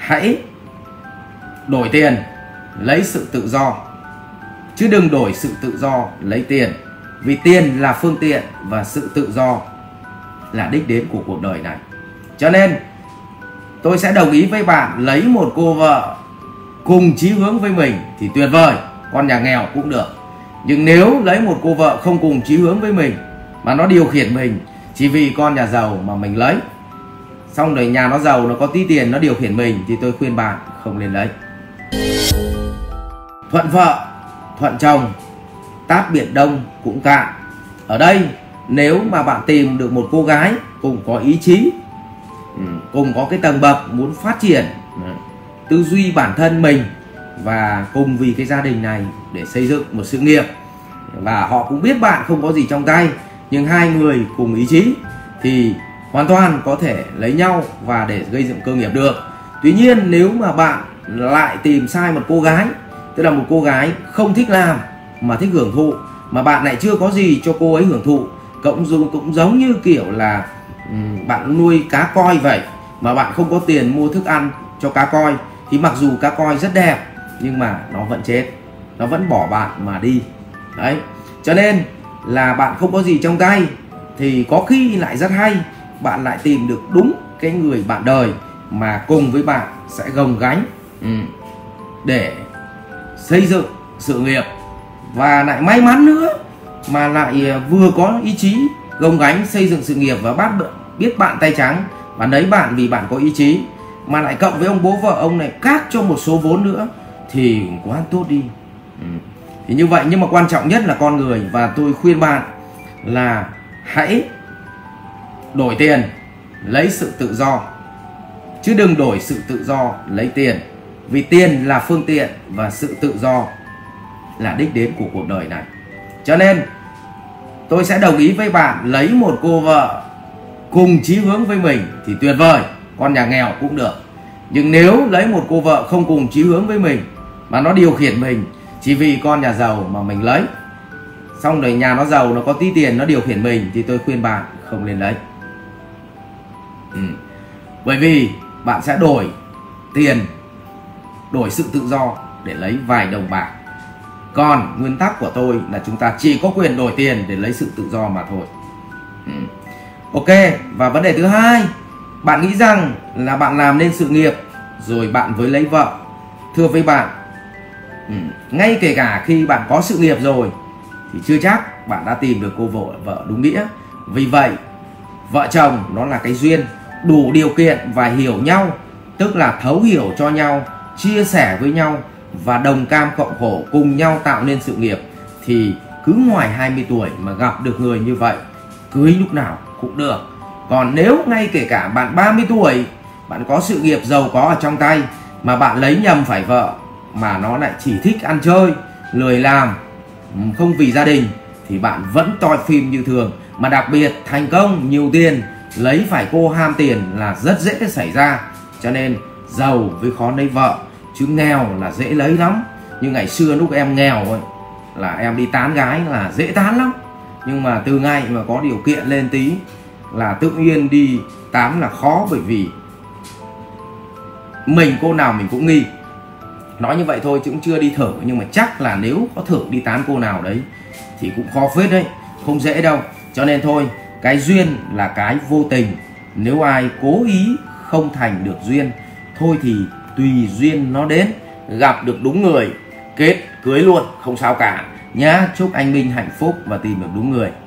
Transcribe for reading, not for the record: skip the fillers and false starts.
hãy đổi tiền lấy sự tự do, chứ đừng đổi sự tự do lấy tiền. Vì tiền là phương tiện và sự tự do là đích đến của cuộc đời này. Cho nên tôi sẽ đồng ý với bạn lấy một cô vợ cùng chí hướng với mình thì tuyệt vời, con nhà nghèo cũng được. Nhưng nếu lấy một cô vợ không cùng chí hướng với mình mà nó điều khiển mình chỉ vì con nhà giàu mà mình lấy, xong rồi nhà nó giàu, nó có tí tiền, nó điều khiển mình, thì tôi khuyên bạn không nên lấy. Thuận vợ, thuận chồng, tát biển Đông cũng cạn. Ở đây nếu mà bạn tìm được một cô gái cùng có ý chí, cùng có cái tầng bậc muốn phát triển tư duy bản thân mình và cùng vì cái gia đình này để xây dựng một sự nghiệp, và họ cũng biết bạn không có gì trong tay, nhưng hai người cùng ý chí thì hoàn toàn có thể lấy nhau và để gây dựng cơ nghiệp được. Tuy nhiên nếu mà bạn lại tìm sai một cô gái, tức là một cô gái không thích làm mà thích hưởng thụ, mà bạn lại chưa có gì cho cô ấy hưởng thụ, cũng giống như kiểu là bạn nuôi cá koi vậy, mà bạn không có tiền mua thức ăn cho cá koi, thì mặc dù cá koi rất đẹp nhưng mà nó vẫn chết, nó vẫn bỏ bạn mà đi. Đấy, cho nên là bạn không có gì trong tay thì có khi lại rất hay, bạn lại tìm được đúng cái người bạn đời mà cùng với bạn sẽ gồng gánh để xây dựng sự nghiệp, và lại may mắn nữa mà lại vừa có ý chí gồng gánh xây dựng sự nghiệp và biết bạn tay trắng, bạn lấy bạn vì bạn có ý chí, mà lại cộng với ông bố vợ ông này cát cho một số vốn nữa thì quá tốt đi. Thì như vậy, nhưng mà quan trọng nhất là con người, và tôi khuyên bạn là hãy đổi tiền lấy sự tự do, chứ đừng đổi sự tự do lấy tiền. Vì tiền là phương tiện và sự tự do là đích đến của cuộc đời này. Cho nên tôi sẽ đồng ý với bạn lấy một cô vợ cùng chí hướng với mình thì tuyệt vời, con nhà nghèo cũng được. Nhưng nếu lấy một cô vợ không cùng chí hướng với mình mà nó điều khiển mình chỉ vì con nhà giàu mà mình lấy, xong rồi nhà nó giàu, nó có tí tiền, nó điều khiển mình, thì tôi khuyên bạn không nên lấy. Bởi vì bạn sẽ đổi tiền, đổi sự tự do để lấy vài đồng bạc. Còn nguyên tắc của tôi là chúng ta chỉ có quyền đổi tiền để lấy sự tự do mà thôi. Ok, và vấn đề thứ hai, bạn nghĩ rằng là bạn làm nên sự nghiệp rồi bạn mới lấy vợ. Thưa với bạn, ngay kể cả khi bạn có sự nghiệp rồi thì chưa chắc bạn đã tìm được cô vợ đúng nghĩa. Vì vậy vợ chồng nó là cái duyên, đủ điều kiện và hiểu nhau, tức là thấu hiểu cho nhau, chia sẻ với nhau và đồng cam cộng khổ cùng nhau tạo nên sự nghiệp, thì cứ ngoài 20 tuổi mà gặp được người như vậy, cưới lúc nào cũng được. Còn nếu ngay kể cả bạn 30 tuổi, bạn có sự nghiệp giàu có ở trong tay mà bạn lấy nhầm phải vợ mà nó lại chỉ thích ăn chơi, lười làm, không vì gia đình, thì bạn vẫn coi phim như thường. Mà đặc biệt thành công, nhiều tiền, lấy phải cô ham tiền là rất dễ xảy ra. Cho nên giàu với khó lấy vợ, chứ nghèo là dễ lấy lắm. Như ngày xưa lúc em nghèo ấy, là em đi tán gái là dễ tán lắm. Nhưng mà từ ngày mà có điều kiện lên tí là tự nhiên đi tán là khó, bởi vì mình cô nào mình cũng nghi. Nói như vậy thôi chứ cũng chưa đi thử, nhưng mà chắc là nếu có thử đi tán cô nào đấy thì cũng khó phết đấy, không dễ đâu. Cho nên thôi, cái duyên là cái vô tình. Nếu ai cố ý không thành được duyên, thôi thì tùy duyên nó đến, gặp được đúng người, kết cưới luôn, không sao cả nhá. Chúc anh Minh hạnh phúc và tìm được đúng người.